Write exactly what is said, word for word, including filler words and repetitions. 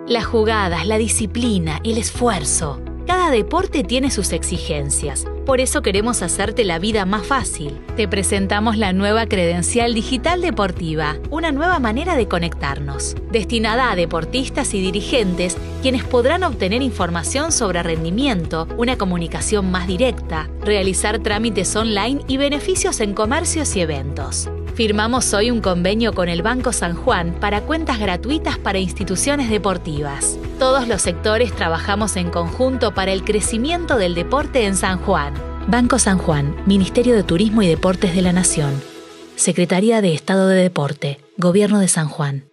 Las jugadas, la disciplina, el esfuerzo. Cada deporte tiene sus exigencias. Por eso queremos hacerte la vida más fácil. Te presentamos la nueva Credencial Digital Deportiva, una nueva manera de conectarnos, destinada a deportistas y dirigentes, quienes podrán obtener información sobre rendimiento, una comunicación más directa, realizar trámites online y beneficios en comercios y eventos. Firmamos hoy un convenio con el Banco San Juan para cuentas gratuitas para instituciones deportivas. Todos los sectores trabajamos en conjunto para el crecimiento del deporte en San Juan. Banco San Juan, Ministerio de Turismo y Deportes de la Nación. Secretaría de Estado de Deporte, Gobierno de San Juan.